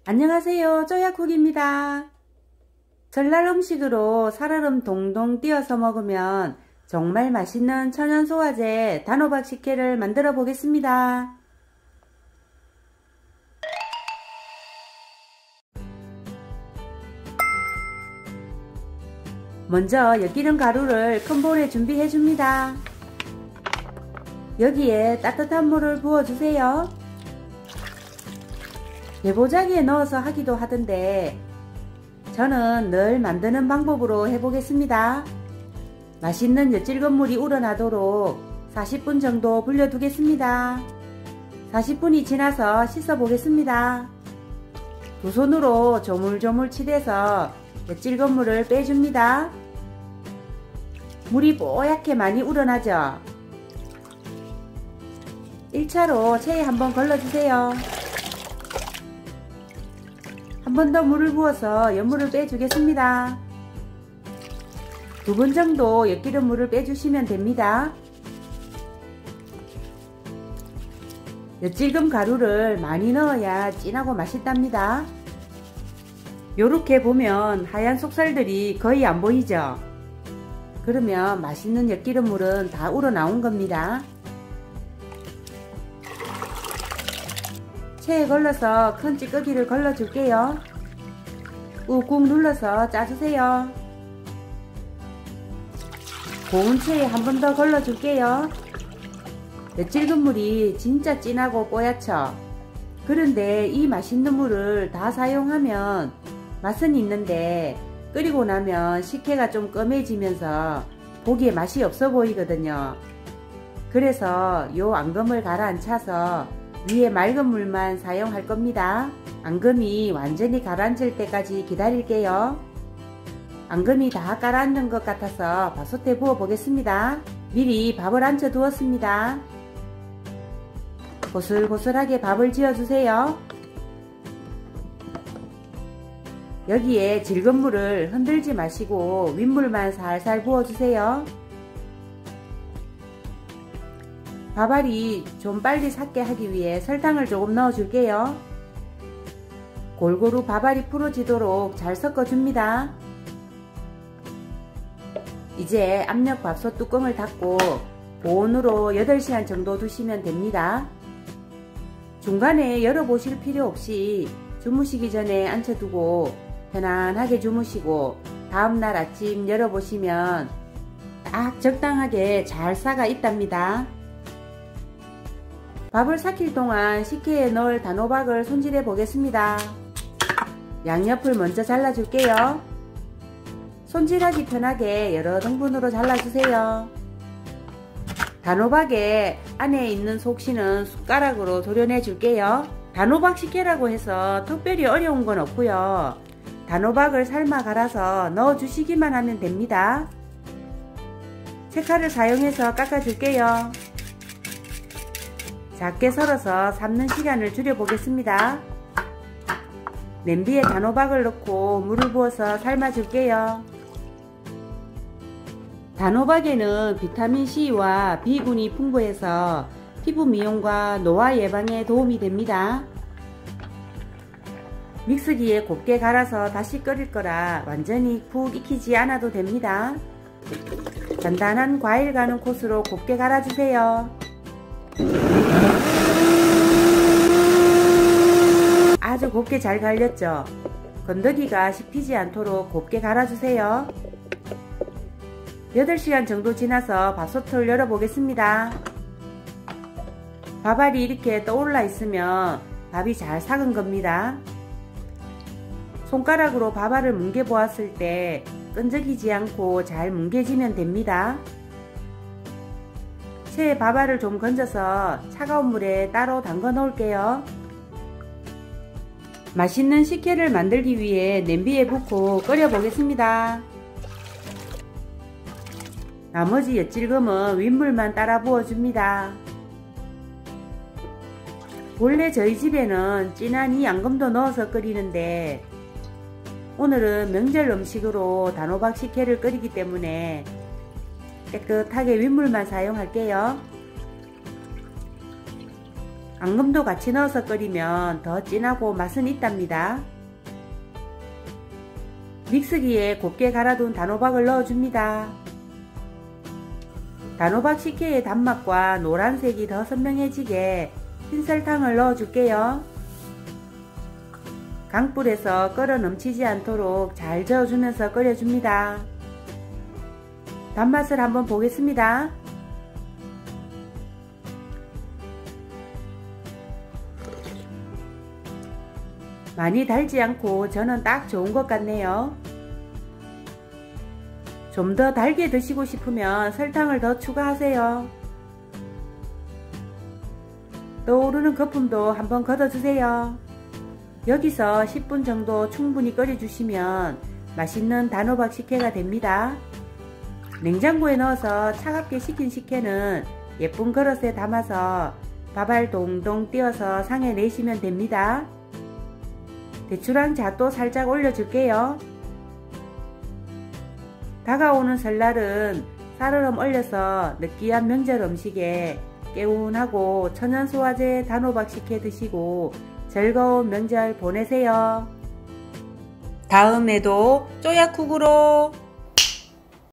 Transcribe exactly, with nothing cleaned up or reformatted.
안녕하세요, 쪼야쿡입니다. 전날 음식으로 살얼음 동동 띄어서 먹으면 정말 맛있는 천연소화제 단호박 식혜를 만들어 보겠습니다. 먼저 엿기름 가루를 큰 볼에 준비해 줍니다. 여기에 따뜻한 물을 부어주세요. 예보자기에 넣어서 하기도 하던데 저는 늘 만드는 방법으로 해보겠습니다. 맛있는 엿질건 물이 우러나도록 사십 분 정도 불려두겠습니다. 사십 분이 지나서 씻어 보겠습니다. 두 손으로 조물조물 치대서 엿질건 물을 빼줍니다. 물이 뽀얗게 많이 우러나죠? 일 차로 체에 한번 걸러주세요. 한 번 더 물을 부어서 엿물을 빼주겠습니다. 두 번 정도 엿기름 물을 빼주시면 됩니다. 엿질금 가루를 많이 넣어야 진하고 맛있답니다. 요렇게 보면 하얀 속살들이 거의 안 보이죠? 그러면 맛있는 엿기름 물은 다 우러나온 겁니다. 체에 걸러서 큰 찌꺼기를 걸러 줄게요. 꾹꾹 눌러서 짜주세요. 고운 체에 한 번 더 걸러 줄게요. 엿질근 물이 진짜 진하고 뽀얗죠? 그런데 이 맛있는 물을 다 사용하면 맛은 있는데 끓이고 나면 식혜가 좀 검해지면서 보기에 맛이 없어 보이거든요. 그래서 요 앙금을 가라앉혀서 위에 맑은 물만 사용할 겁니다. 앙금이 완전히 가라앉을 때까지 기다릴게요. 앙금이 다 가라앉는 것 같아서 밥솥에 부어 보겠습니다. 미리 밥을 앉혀 두었습니다. 고슬고슬하게 밥을 지어 주세요. 여기에 질건 물을 흔들지 마시고 윗물만 살살 부어주세요. 밥알이 좀 빨리 삭게 하기 위해 설탕을 조금 넣어 줄게요. 골고루 밥알이 풀어지도록 잘 섞어줍니다. 이제 압력밥솥 뚜껑을 닫고 보온으로 여덟 시간 정도 두시면 됩니다. 중간에 열어보실 필요 없이 주무시기 전에 앉혀두고 편안하게 주무시고 다음날 아침 열어보시면 딱 적당하게 잘 삭아 있답니다. 밥을 삭힐 동안 식혜에 넣을 단호박을 손질해 보겠습니다. 양옆을 먼저 잘라줄게요. 손질하기 편하게 여러 등분으로 잘라주세요. 단호박의 안에 있는 속씨는 숟가락으로 도려내 줄게요. 단호박 식혜라고 해서 특별히 어려운 건 없고요. 단호박을 삶아 갈아서 넣어 주시기만 하면 됩니다. 채칼을 사용해서 깎아 줄게요. 작게 썰어서 삶는 시간을 줄여 보겠습니다. 냄비에 단호박을 넣고 물을 부어서 삶아 줄게요. 단호박에는 비타민C와 B군이 풍부해서 피부 미용과 노화 예방에 도움이 됩니다. 믹스기에 곱게 갈아서 다시 끓일 거라 완전히 푹 익히지 않아도 됩니다. 간단한 과일 가는 코스로 곱게 갈아주세요. 아주 곱게 잘 갈렸죠? 건더기가 씹히지 않도록 곱게 갈아주세요. 여덟 시간 정도 지나서 밥솥을 열어보겠습니다. 밥알이 이렇게 떠올라 있으면 밥이 잘 삭은 겁니다. 손가락으로 밥알을 뭉개 보았을 때 끈적이지 않고 잘 뭉개지면 됩니다. 체에 밥알을 좀 건져서 차가운 물에 따로 담가 놓을게요. 맛있는 식혜를 만들기 위해 냄비에 붓고 끓여 보겠습니다. 나머지 엿질금은 윗물만 따라 부어줍니다. 원래 저희 집에는 진한 이 앙금도 넣어서 끓이는데 오늘은 명절 음식으로 단호박 식혜를 끓이기 때문에 깨끗하게 윗물만 사용할게요. 앙금도 같이 넣어서 끓이면 더 진하고 맛은 있답니다. 믹스기에 곱게 갈아둔 단호박을 넣어줍니다. 단호박 식혜의 단맛과 노란색이 더 선명해지게 흰설탕을 넣어줄게요. 강불에서 끓어 넘치지 않도록 잘 저어주면서 끓여줍니다. 단맛을 한번 보겠습니다. 많이 달지 않고 저는 딱 좋은 것 같네요. 좀 더 달게 드시고 싶으면 설탕을 더 추가하세요. 떠오르는 거품도 한번 걷어주세요. 여기서 십 분 정도 충분히 끓여주시면 맛있는 단호박 식혜가 됩니다. 냉장고에 넣어서 차갑게 식힌 식혜는 예쁜 그릇에 담아서 밥알 동동 띄어서 상에 내시면 됩니다. 대추랑 잣도 살짝 올려줄게요. 다가오는 설날은 쌀얼음 얼려서 느끼한 명절 음식에 개운하고 천연소화제 단호박 식혜 드시고 즐거운 명절 보내세요. 다음에도 쪼약쿡으로